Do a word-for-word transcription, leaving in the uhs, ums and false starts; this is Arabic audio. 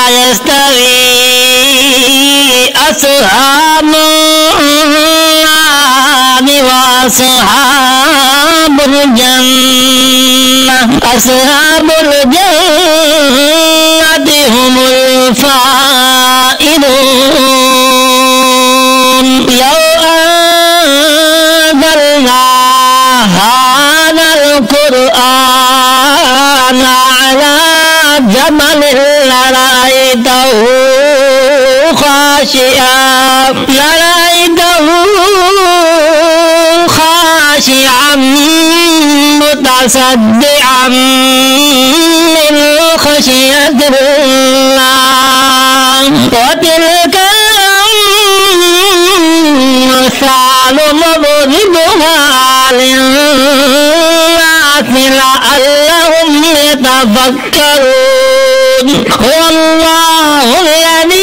يستوي أصحاب النار وأصحاب الجنة أصحاب الجنة هم الفائزون لو أنزلنا هذا القرآن على جبل لرأيته خاشعا لرأيته خاشعا متصدعا من خشية الله وتلك الأمثال نضربها للناس لعلهم يتفكرون والله الذي